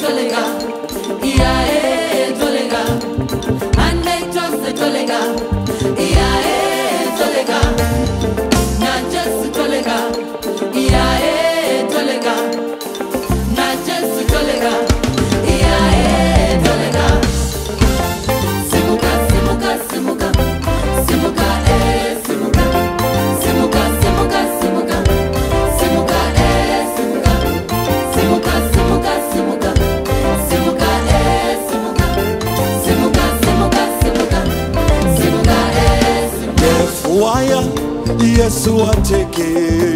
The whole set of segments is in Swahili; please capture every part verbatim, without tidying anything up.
tolega, iae tolega, ane just tolega, iae tolega, na just tolega, iae tolega, na just tolega, iae tolega. Simuka, simuka, simuka, simuka, eh, simuka, simuka, simuka, simuka, simuka, eh, simuka, simuka, simuka, simuka, simuka, eh, simuka, simuka, simuka, simuka, simuka, eh, simuka. Ndefwaya, Yesu ateke.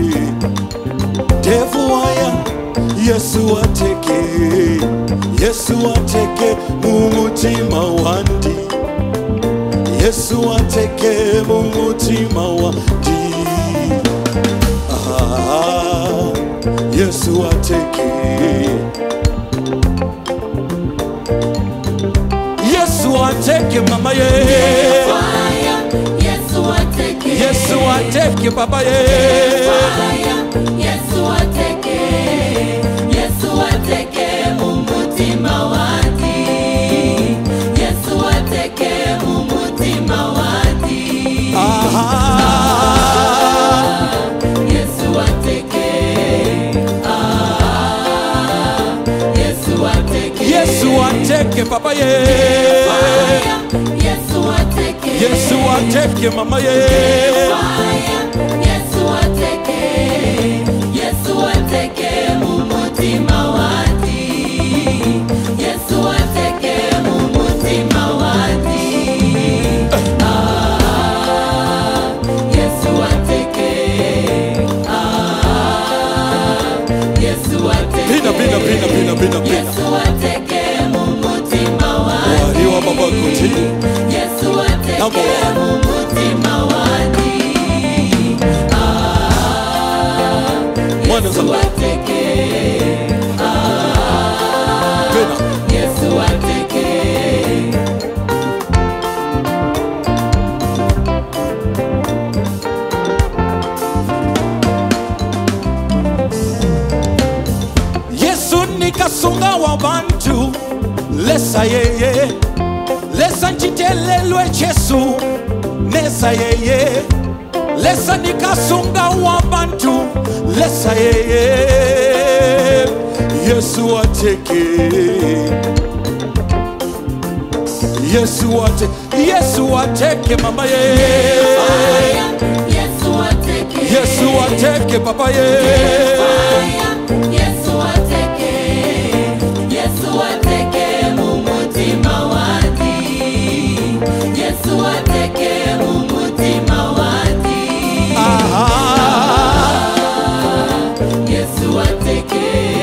Ndefwaya, Yesu ateke. Yesu ateke mumutima wandi. Yesu ateke mumutima wandi. Ah, Yesu ateke. Yesu ateke mama ye. Yesu ateke. Yesu ateke baba ye. Yesu ateke. Yesu ateke mumutima wandi. Yesu ateke mumutima wandi. Aha. Yesu ateke. Ah. Yesu ateke. Yesu ateke baba ye. Yesu ateke. Yesu ateke mama ye. Yesu ateke. Yesu ateke mumutima wandi. Yesu ateke mumutima wandi. Ah, Yesu ateke. Ah, Yesu ateke. Pina pina pina pina pina pina. Yesu ateke mumutima wandi. Waliwa baba kuti. Yesu ateke mumutima wandi. Ah, Yesu ateke. Ah, Pina. Yesu ateke. Yesu nikasunga wa bantu. Lesa yeye. Lesa njitelelwe Yesu. Nesa yeye. Lesa nikasunga wa bantu. Lesa yeye. Yesu ateke. Yesu ateke. Yesu ateke mama ye. Yesu ateke. Yesu ateke baba ye. Yesu ateke. Yesu ateke mumutima wandi. Yesu ateke mumutima wandi. Aha. Yesu ateke.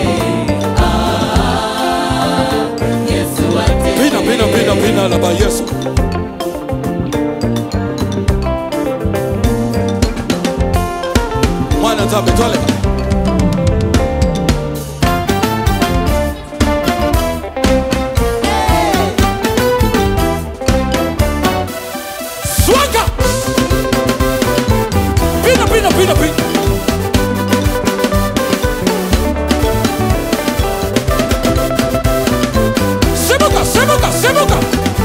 Ah, Yesu ateke. Pina pina pina pina la ba Yesu. Mwana zabe tole. Swanga. Pina pina pina pina. Semuka semuka semuka.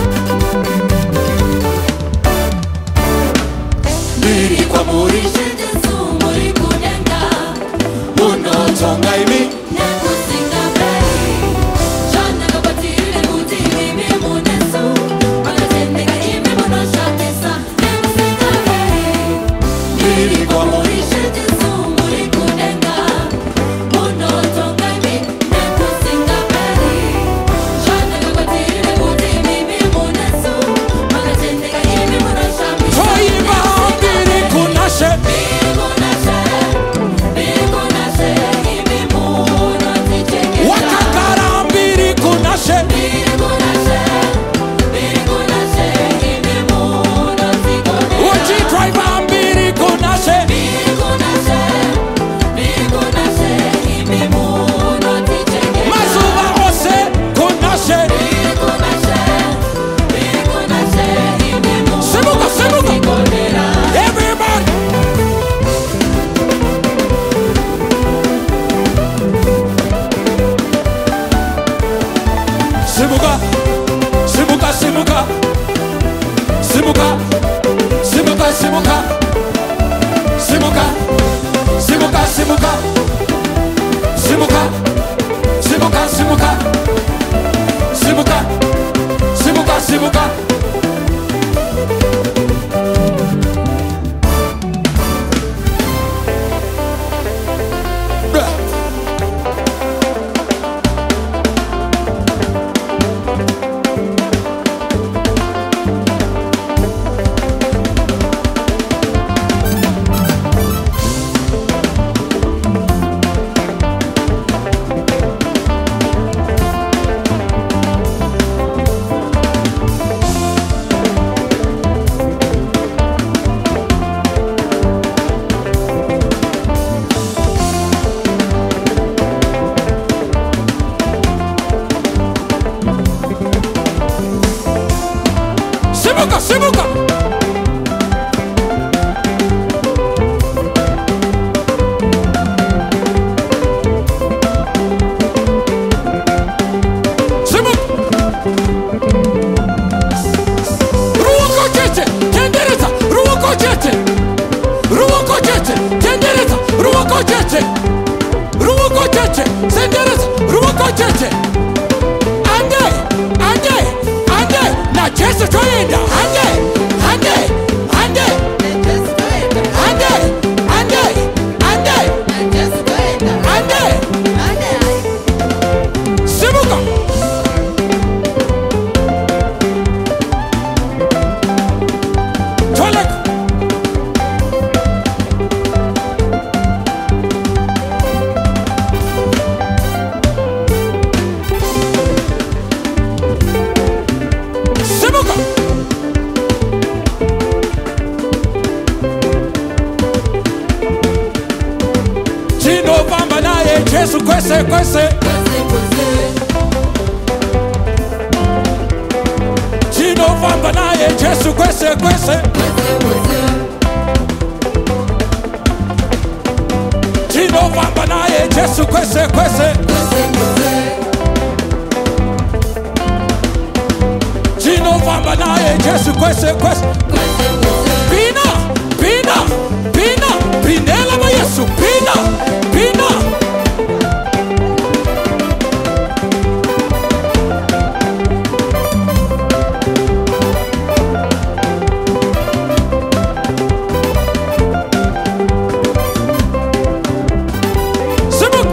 Mbiri kwa muri shetezu muri kunenga. Muno tonga imi. Neku singa beri. Jana kabatire kutiri mi munesu. Makatendeka imi muno shatesa. Neku singa beri. Mbiri kwa muri shetezu muri kunenga. Muno tonga imi. Neku singa beri. Jana kabatire kutiri mi munesu. Makatendeka imi muno shatesa. Mbiri Kunashe simuka, simuka, simuka, simuka, simuka, simuka, simuka, simuka, simuka, simuka, simuka, simuka, simuka. Simuka, simuka. Simuka. Ruwako cheche, tendereza, ruwako cheche. Ruwako cheche, tendereza, ruwako cheche. Ruwako cheche, tendereza, ruwako cheche. Ande, ande, ande, na Yesu toyenda. Ande, ande, ande, ande, ande, ande, ande. Simuka. Tolek. Simuka. Chino pamba naye Yesu kwese kwese. Chino pamba naye Yesu kwese kwese. Chino pamba naye Yesu kwese kwese. Chino pamba naye Yesu kwese kwese. Pina, pina, pina, pinela ba Yesu, pina, pina. Simuka.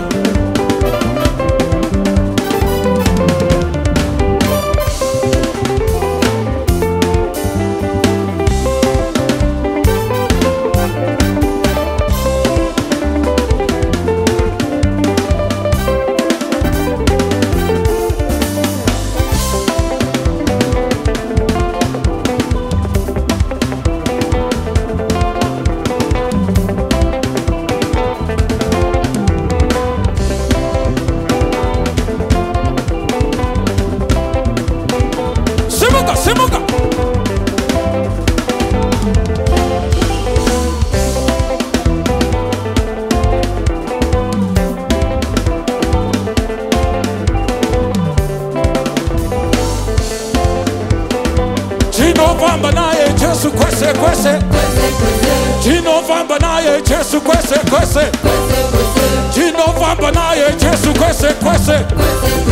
Simuka, simuka. Chino pamba naye Yesu kwese kwese. Chino pamba naye Yesu kwese kwese. Chino pamba naye Yesu kwese kwese.